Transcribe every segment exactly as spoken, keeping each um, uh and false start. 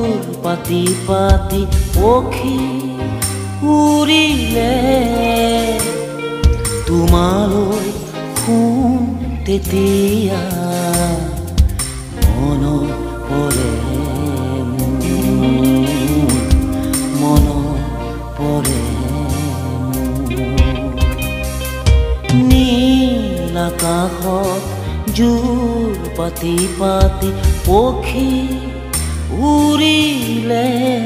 জোৰ পাতি পাতি পক্ষী উৰিলে তোমালৈ শুন তেতিয়া মন পৰে মন পৰে নীল আকাশত জোৰ পাতি পাতি পক্ষী উৰিলে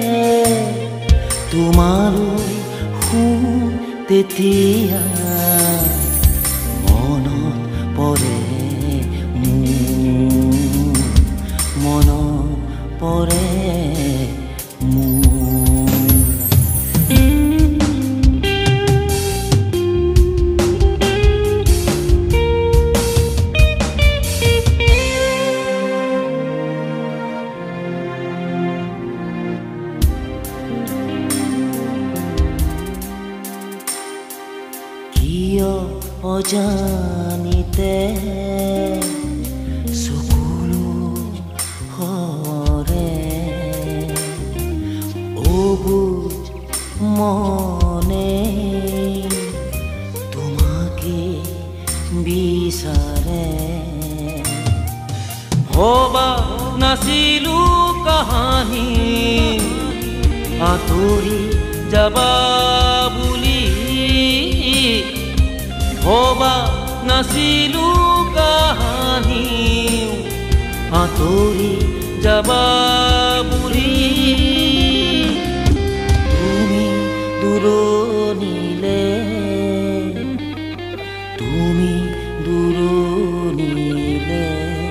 তোমালৈ শুন তেতিয়া মনত পৰে মোৰ মনত পৰে অজানিতে চকুলো হৰে অবুজ মনে তোমাকে বিচাৰে ভবা নাছিলো কাহানী আঁতৰি যাবা বুলি ভবা নাছিলো কাহানী আঁতৰি যাবা বুলি তুমি দূৰণিলে তুমি দূৰণিলে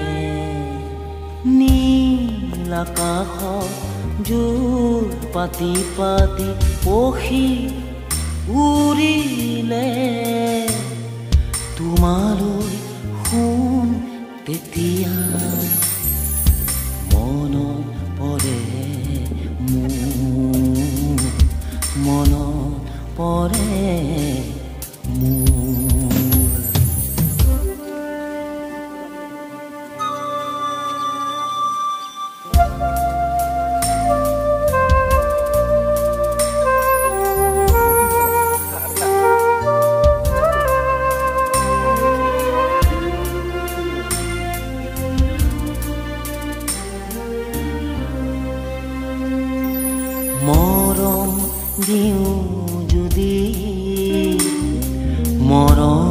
নীল আকাশত জোৰ পাতি পাতি পক্ষী উৰিলে তোমালৈ শুন তেতিয়া মনত পৰে মোৰ মনত পৰে মোৰ মৰম দিওঁ যদি মৰম